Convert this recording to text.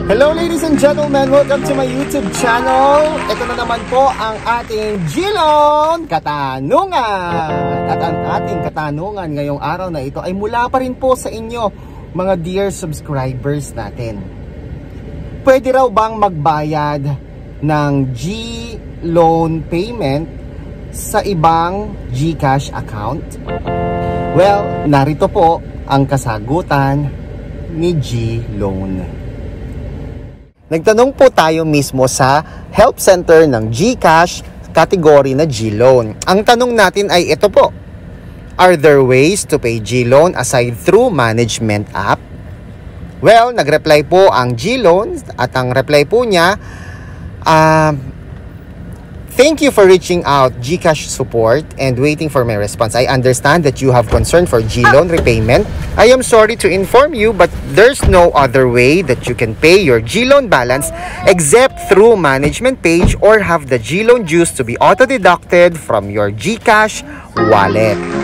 Hello ladies and gentlemen, welcome to my YouTube channel. Ito na naman po ang ating G-Loan Katanungan. At ang ating katanungan ngayong araw na ito ay mula pa rin po sa inyo, mga dear subscribers natin. Pwede raw bang magbayad ng G-Loan payment sa ibang GCash account? Well, narito po ang kasagutan ni G-Loan. Nagtanong po tayo mismo sa help center ng GCash category na G-Loan. Ang tanong natin ay ito po. Are there ways to pay G-Loan aside through management app? Well, nagreply po ang G-Loan at ang reply po niya, thank you for reaching out GCash support and waiting for my response. I understand that you have concern for G-Loan repayment. I am sorry to inform you, but there's no other way that you can pay your G-Loan balance except through management page or have the G-Loan dues to be auto-deducted from your GCash wallet.